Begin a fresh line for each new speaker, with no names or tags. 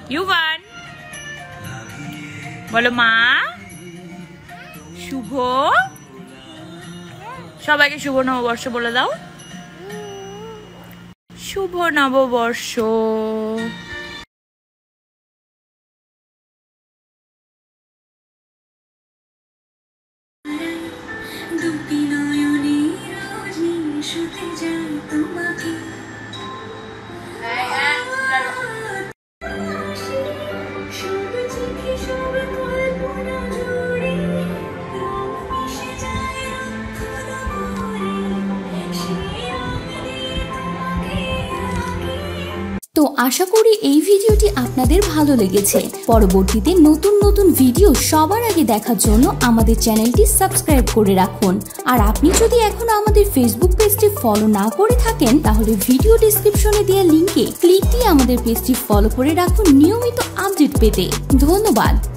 ইউভান বলো মা। শুভ, সবাইকে শুভ নববর্ষ বলে দাও। শুভ নববর্ষ।
তো আশা করি এই ভিডিওটি আপনাদের ভালো লেগেছে। পরবর্তীতে নতুন নতুন ভিডিও সবার আগে দেখার জন্য আমাদের চ্যানেলটি সাবস্ক্রাইব করে রাখুন। আর আপনি যদি এখনো আমাদের ফেসবুক পেজটি ফলো না করে থাকেন তাহলে ভিডিও ডেসক্রিপশনে দেওয়া লিংকে ক্লিক দিয়ে আমাদের পেজটি ফলো করে রাখুন নিয়মিত আপডেট পেতে। ধন্যবাদ।